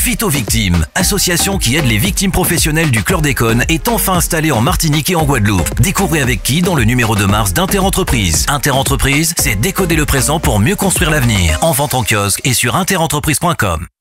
Phytovictime, association qui aide les victimes professionnelles du chlordécone, est enfin installée en Martinique et en Guadeloupe. Découvrez avec qui dans le numéro de mars d'Interentreprise. Interentreprise, c'est décoder le présent pour mieux construire l'avenir. En vente en kiosque et sur interentreprise.com.